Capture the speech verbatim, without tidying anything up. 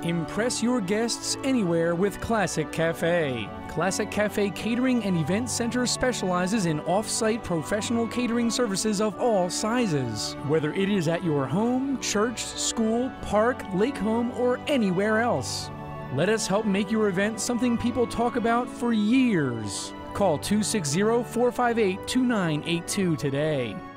Impress your guests anywhere with Classic Cafe. Classic Cafe Catering and Event Center specializes in off-site professional catering services of all sizes. Whether it is at your home, church, school, park, lake home, or anywhere else. Let us help make your event something people talk about for years. Call two six zero, four five eight, two nine eight two today.